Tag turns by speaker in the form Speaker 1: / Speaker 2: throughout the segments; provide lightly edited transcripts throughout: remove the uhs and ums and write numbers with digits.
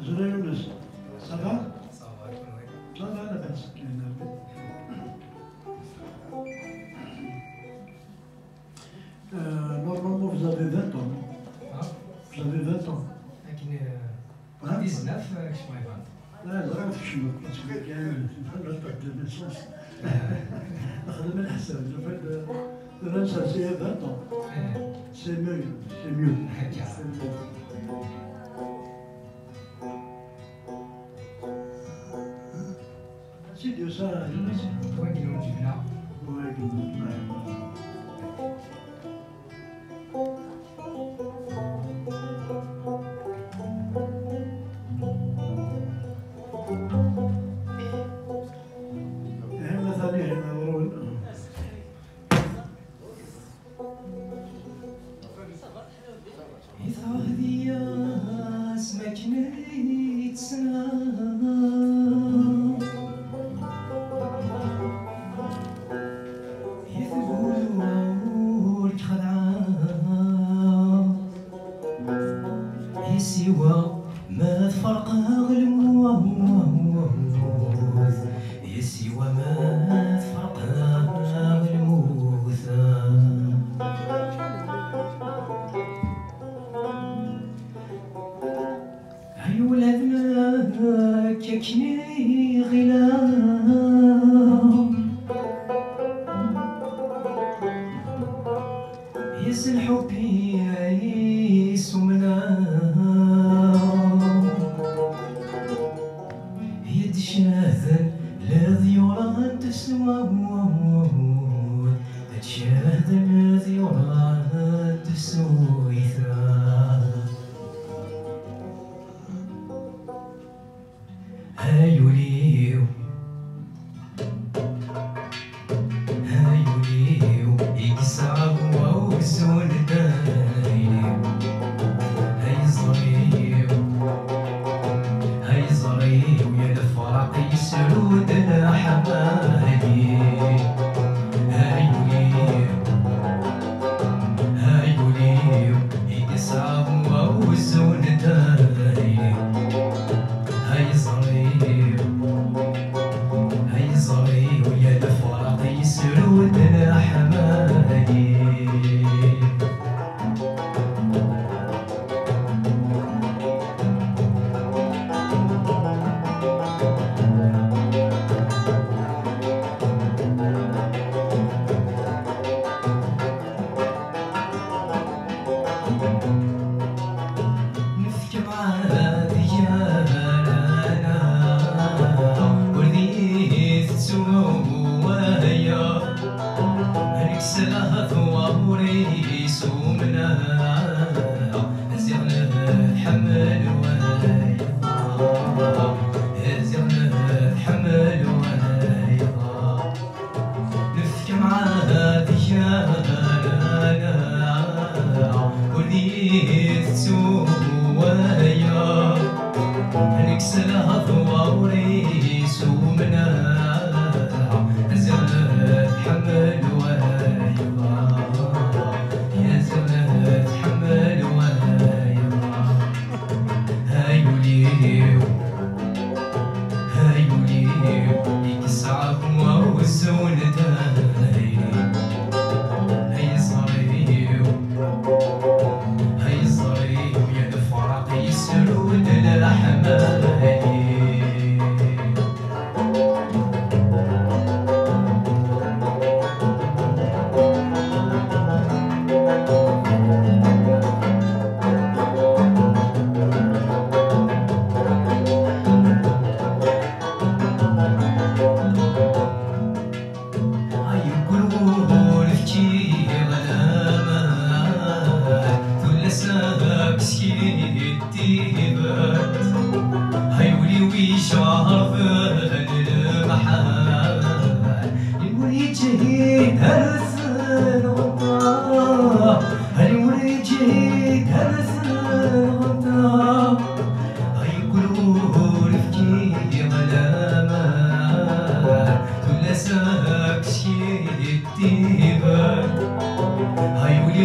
Speaker 1: زولا يونس صافا؟
Speaker 2: صافا
Speaker 1: لا لا لا بأس normalement vous avez 20 ans. Vous avez 20 ans.
Speaker 2: لكن 19 كش ما يبان.
Speaker 1: لا لا في شنو كاين لا تاك دو نيسونس نخدم الحساب فرنسا سي 20 ans. C'est mieux, c'est mieux. C'est Dieu ça, Younes.
Speaker 2: وين كيلو الجبنة؟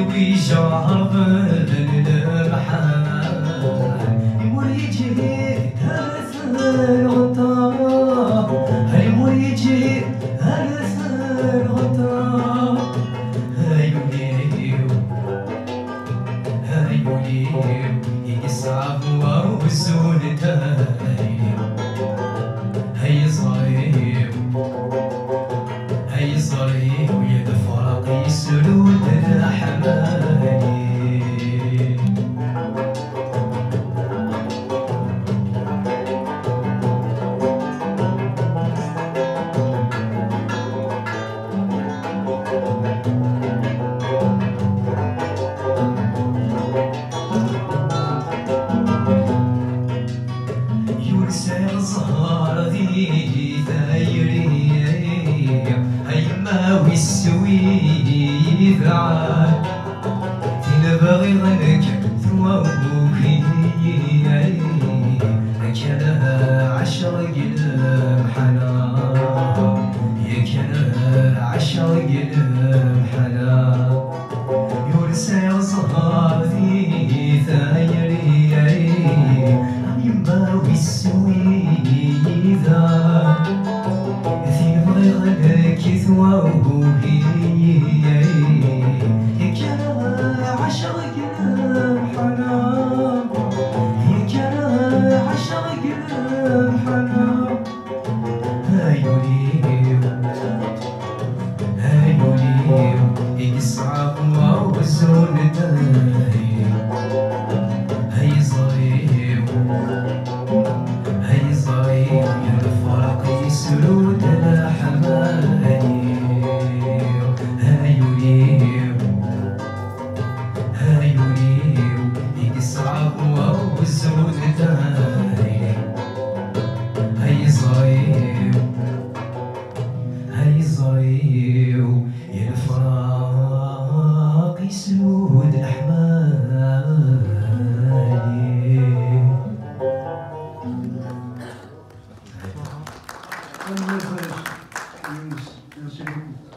Speaker 3: ويجعر بالمحال يمر يجري والزون تايلي هي صغير هي صغير ويا الفرق يسرود الحمالي يرسل الزهر ذي ثايري هيما والسوي ذعان تنبغي ظنك ثوابوكي كان عشر قلم حنان كان عشر قلم حنان يرسل الزهر ذي ثايري يما والسوي ذا ذي بغيغلك ثوابوكي كان عشر قلم حنان كان عشر قلم حنان هايوليو هايوليو يقصعب ووزون دايم هاي صغير هاي صغير الفرق يسرود الحمالي هايوليو هايوليو يقصعب ووزون دايم هاي صغير هاي صغير الفراق يسود الحمالي
Speaker 1: Merci beaucoup.